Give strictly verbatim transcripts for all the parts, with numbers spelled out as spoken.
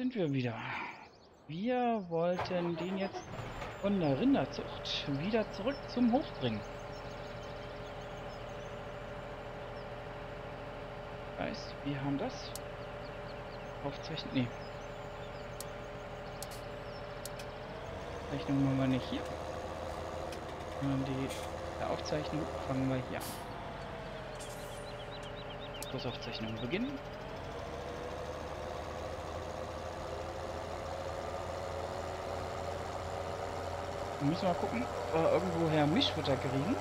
sind wir wieder. Wir wollten den jetzt von der Rinderzucht wieder zurück zum Hof bringen. Heißt, wir haben das aufzeichnen. Nee. Zeichnung machen wir nicht hier. Sondern die der Aufzeichnung fangen wir hier an. Kursaufzeichnung beginnen. Wir müssen mal gucken, ob wir irgendwoher Mischfutter kriegen.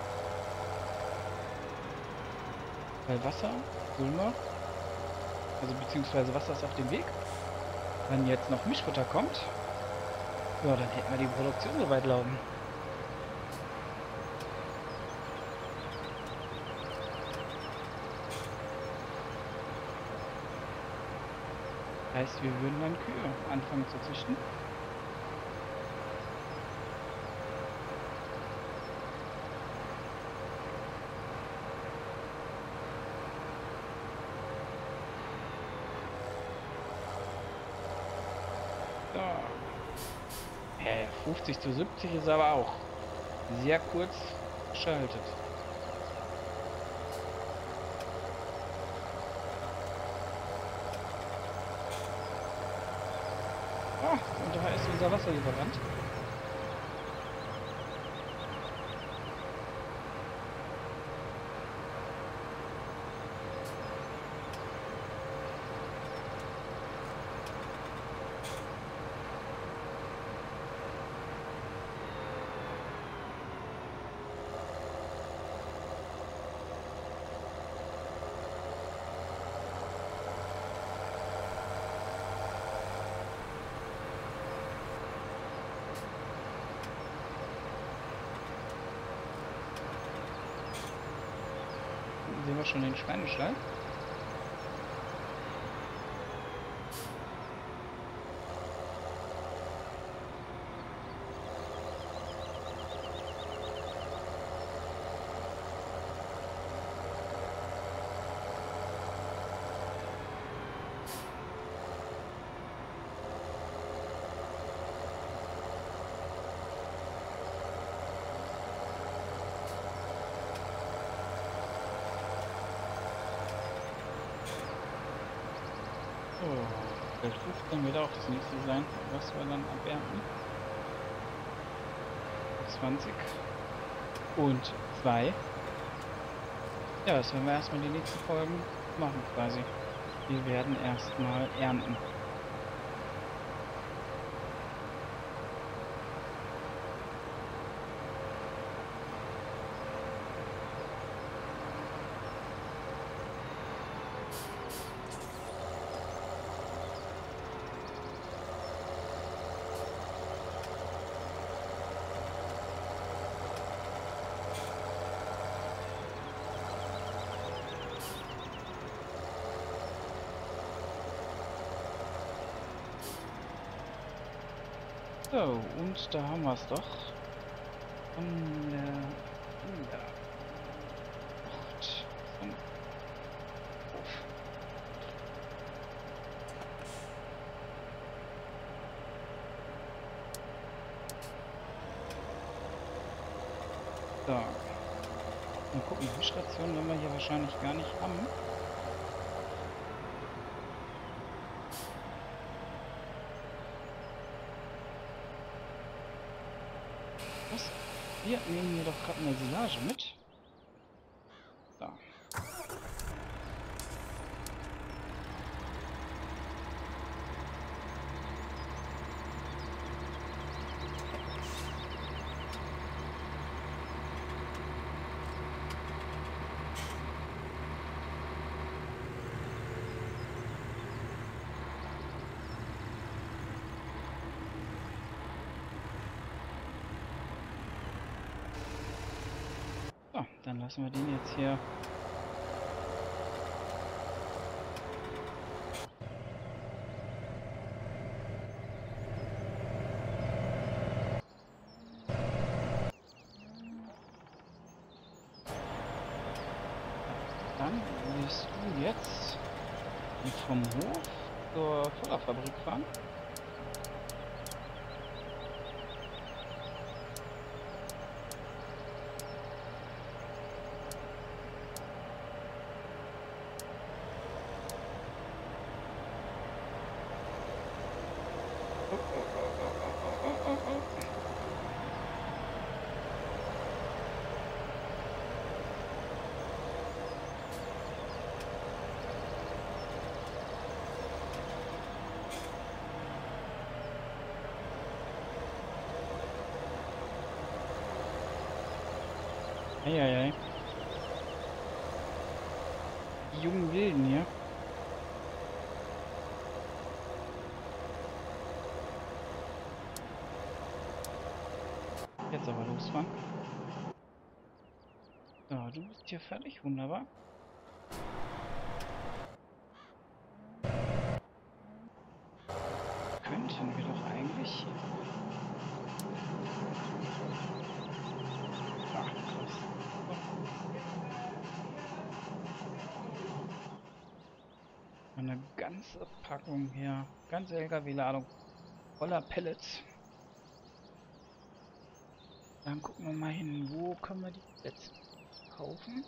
Weil Wasser, Pulver, also beziehungsweise Wasser ist auf dem Weg. Wenn jetzt noch Mischfutter kommt, ja, dann hätten wir die Produktion soweit laufen. Heißt, wir würden dann Kühe anfangen zu züchten. So. Hä, fünfzig zu siebzig ist aber auch sehr kurz geschaltet. Ah, und da ist unser Wasserlieferant. Sehen wir schon den Schweinestall. So, Feld fünfzehn wird auch das nächste sein, was wir dann abernten. zwanzig und zwei. Ja, das werden wir erstmal die nächsten Folgen machen quasi. Wir werden erstmal ernten. So, und da haben wir es doch. Von der Rinderzucht zum Hof. So. Mal gucken, die Station werden wir hier wahrscheinlich gar nicht haben. Was? Wir nehmen hier doch gerade eine Silage mit. Da. So, dann lassen wir den jetzt hier. Dann wirst du jetzt vom Hof zur Futterfabrik fahren. Eieiei. Die jungen Wilden hier. Jetzt aber losfahren. So, du bist hier fertig. Wunderbar. Könnten wir doch eigentlich... Ach, krass. Eine ganze Packung hier. Ganze L K W-Ladung voller Pellets. Dann gucken wir mal hin, wo können wir die Pellets kaufen?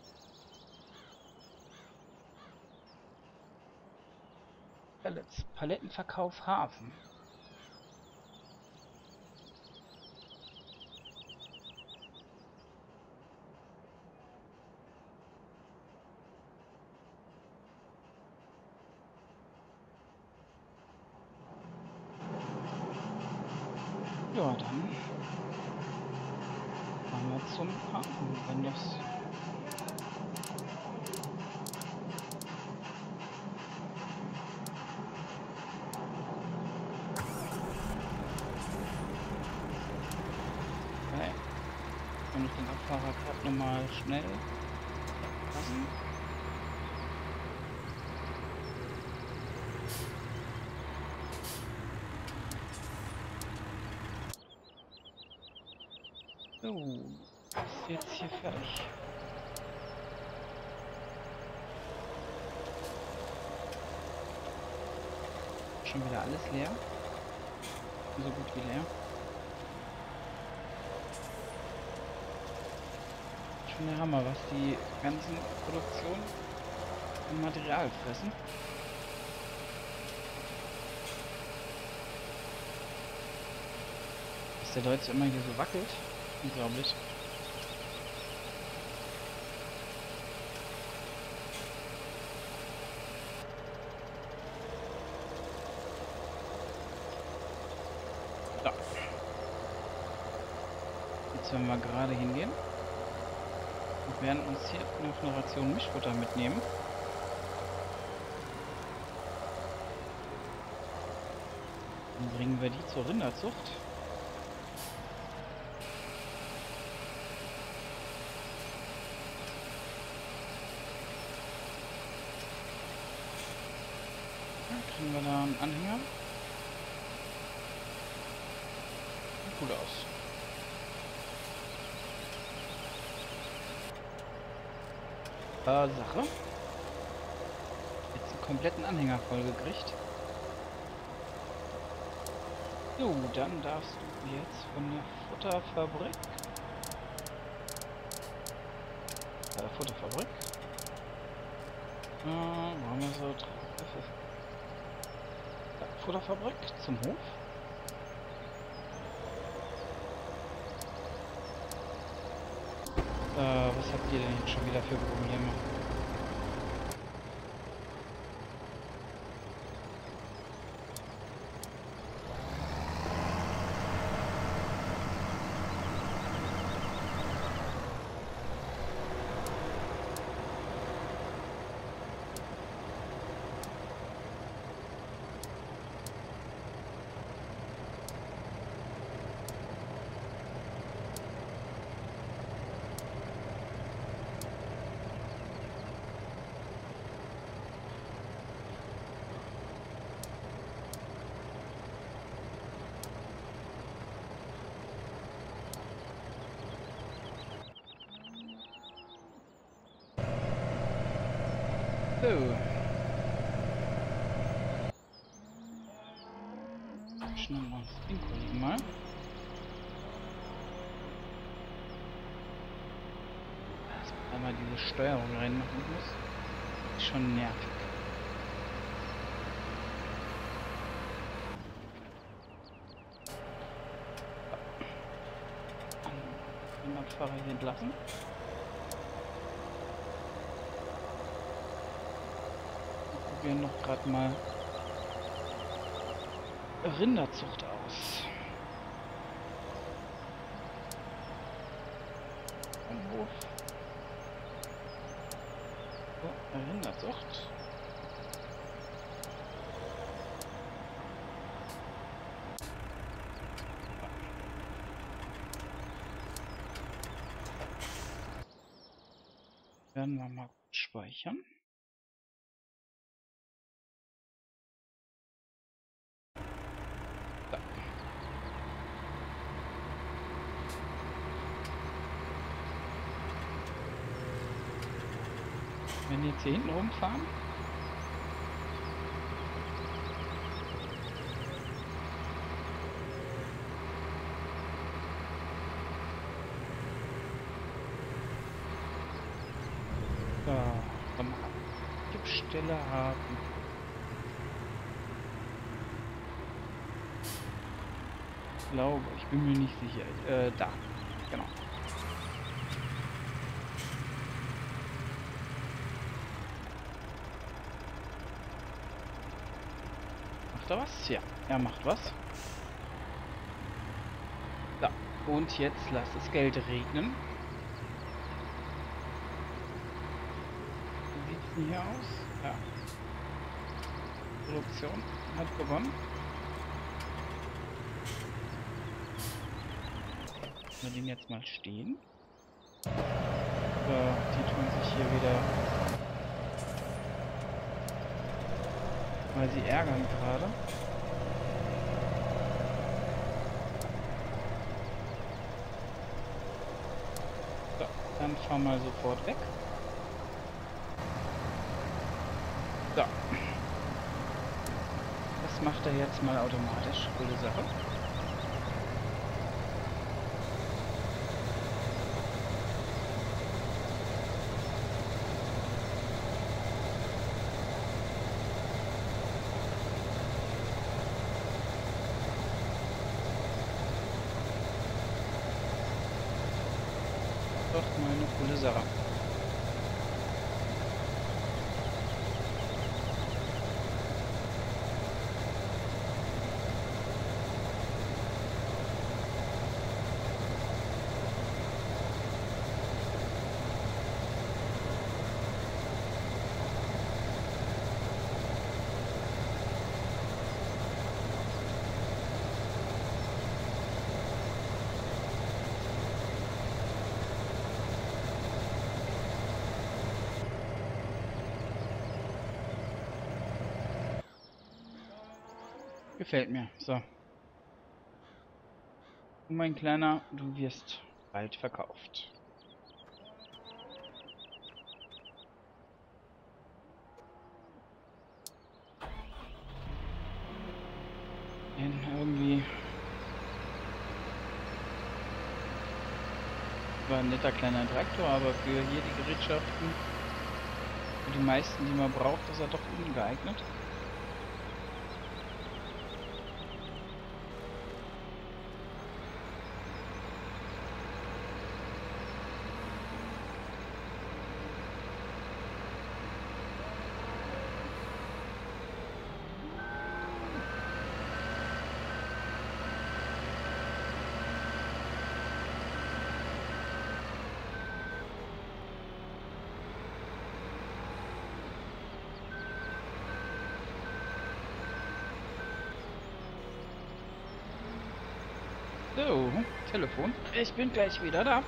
Pellets. Palettenverkauf Hafen. Ja, dann fahren wir zum Hafen, wenn das... Okay. Kann ich den Abfahrer gerade nochmal schnell lassen? So, ist jetzt hier fertig. Schon wieder alles leer. So gut wie leer. Schon der Hammer, was die ganzen Produktionen an Material fressen. Dass der Deutsche immer hier so wackelt. Unglaublich. So. Jetzt werden wir gerade hingehen und werden uns hier noch eine Ration Mischfutter mitnehmen. Dann bringen wir die zur Rinderzucht. Kriegen wir da einen Anhänger? Sieht gut aus. Äh, Sache. Jetzt einen kompletten Anhänger voll gekriegt. Jo, dann darfst du jetzt von der Futterfabrik. Äh, Futterfabrik. Äh, wo haben wir so? Futterfabrik zum Hof. Äh, was habt ihr denn jetzt schon wieder für Probleme? So. Schnell mal das Ding kollegen mal. Dass man einmal diese Steuerung reinmachen muss. Ist schon nervig. Den Abfahrer hier entlassen. Wir noch gerade mal Rinderzucht aus. Und wo Standardsucht. Werden wir mal speichern. Da. Wenn wir jetzt hier hinten rumfahren, so, dann Stelle haben. Ich glaube, ich bin mir nicht sicher. Äh, da. Genau. Macht er was? Ja, er macht was. Da. Und jetzt lasst das Geld regnen. Wie sieht es denn hier aus? Ja. Produktion hat begonnen. Wir den jetzt mal stehen. So, die tun sich hier wieder, weil sie ärgern gerade. So, dann fahren wir sofort weg. So. Das macht er jetzt mal automatisch. Coole Sache. Doch mal eine coole Sache. Gefällt mir. So. Und mein Kleiner, du wirst bald verkauft. In irgendwie war ein netter kleiner Traktor, aber für hier die Gerätschaften, für die meisten, die man braucht, ist er doch ungeeignet. So, Telefon. Ich bin gleich wieder da.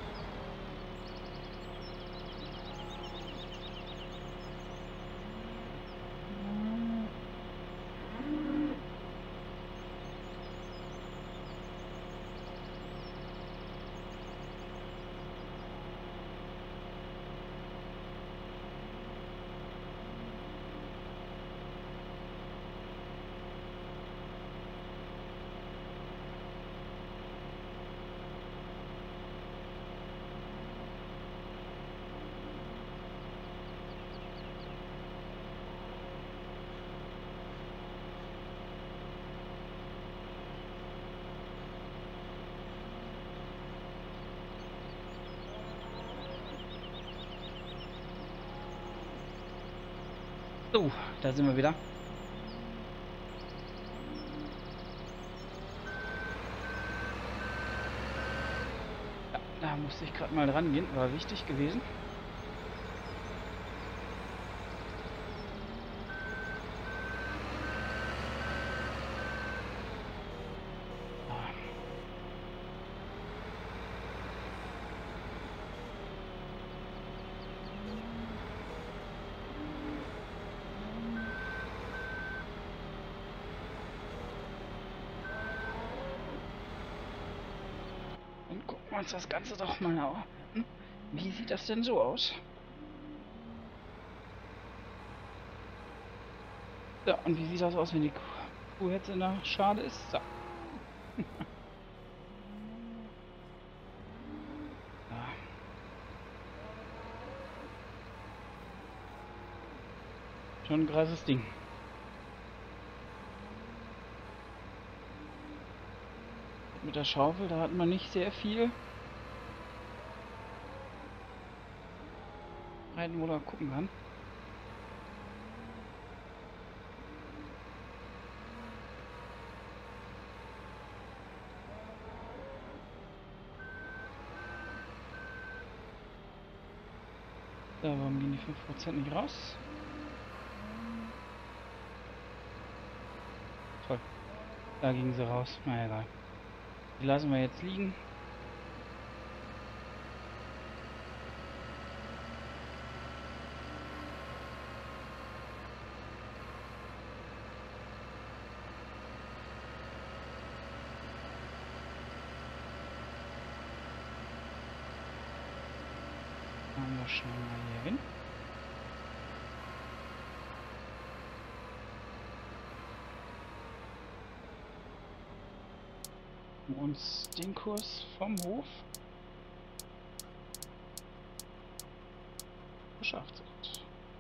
So, da sind wir wieder. Ja, da musste ich gerade mal dran gehen, war wichtig gewesen. gucken wir uns das Ganze doch mal an. Wie sieht das denn so aus? Ja, und wie sieht das aus, wenn die Kuh jetzt in der Schale ist? So. Ja. Schon ein krasses Ding. Mit der Schaufel, da hat man nicht sehr viel rein, wo man gucken kann. Da, warum gehen die fünf Prozent nicht raus? Toll. Da gingen sie raus. Na egal. Die lassen wir jetzt liegen. Machen wir schnell mal hier hin. Uns den Kurs vom Hof geschafft sind.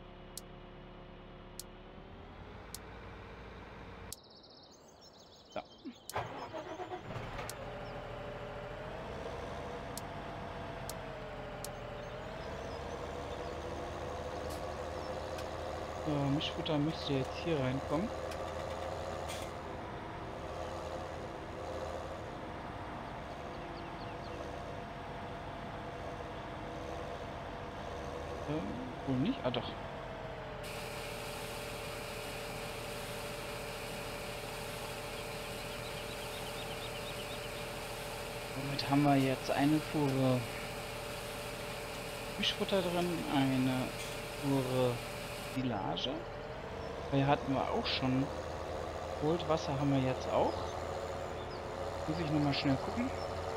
Ja. So, Mischfutter müsste jetzt hier reinkommen. Äh, wohl nicht? Ah doch. Somit haben wir jetzt eine Fuhre Mischfutter drin, eine Fuhre Silage. Hier hatten wir auch schon. Wasser haben wir jetzt auch. Muss ich nochmal schnell gucken.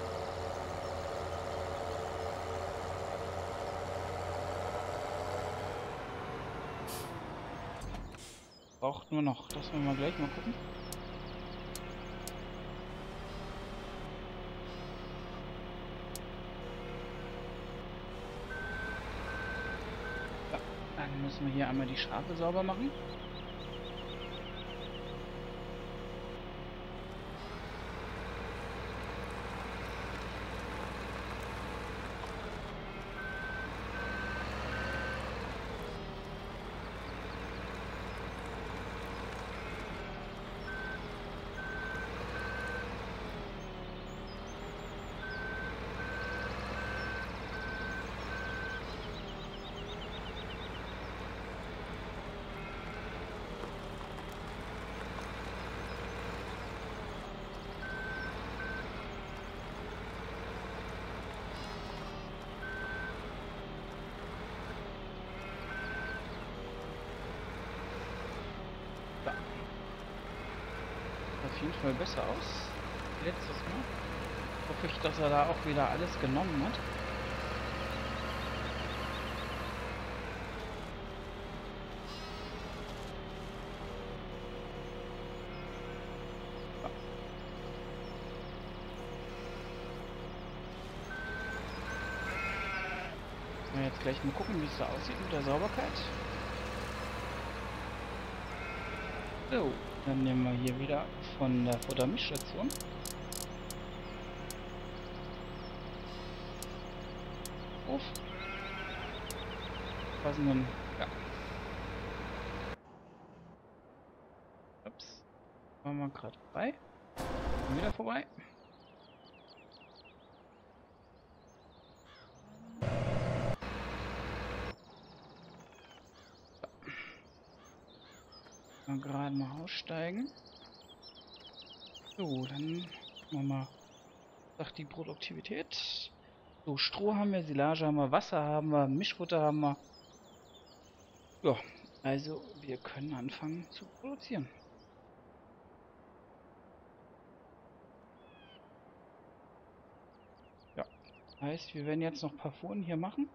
Braucht nur noch. Das wollen wir gleich mal gucken. Ja, dann müssen wir hier einmal die Schafe sauber machen. Auf jeden Fall besser aus. Letztes Mal. Hoffe ich, dass er da auch wieder alles genommen hat. Ja. Jetzt gleich mal gucken, wie es da aussieht mit der Sauberkeit. So, dann nehmen wir hier wieder von der Futtermischstation. Auf. Passenden, ja. Ups. Waren wir gerade vorbei. Wieder vorbei. Mal gerade mal aussteigen. So, dann machen wir mal sagt die Produktivität. So, Stroh haben wir, Silage haben wir, Wasser haben wir, Mischfutter haben wir. Ja, also wir können anfangen zu produzieren. Ja. Heißt, wir werden jetzt noch ein paar Fuhren hier machen.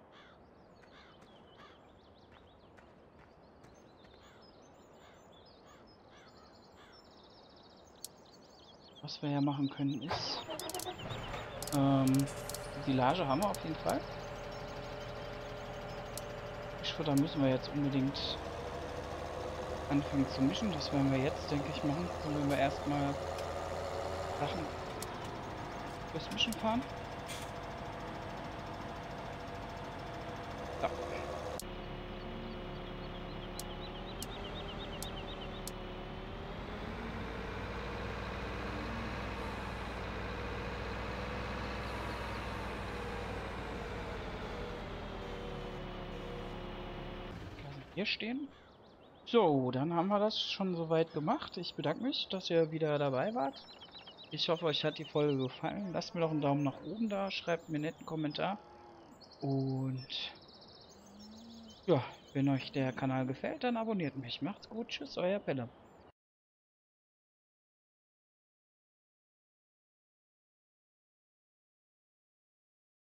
Was wir ja machen können ist, ähm, Silage haben wir auf jeden Fall. Mischfutter müssen wir jetzt unbedingt anfangen zu mischen. Das werden wir jetzt, denke ich, machen. Dann werden wir erstmal Sachen fürs Mischen fahren. Ja. Hier stehen. So, dann haben wir das schon soweit gemacht. Ich bedanke mich, dass ihr wieder dabei wart. Ich hoffe, euch hat die Folge gefallen. Lasst mir doch einen Daumen nach oben da, schreibt mir einen netten Kommentar. Und ja, wenn euch der Kanal gefällt, dann abonniert mich. Macht's gut, tschüss, euer Pelle.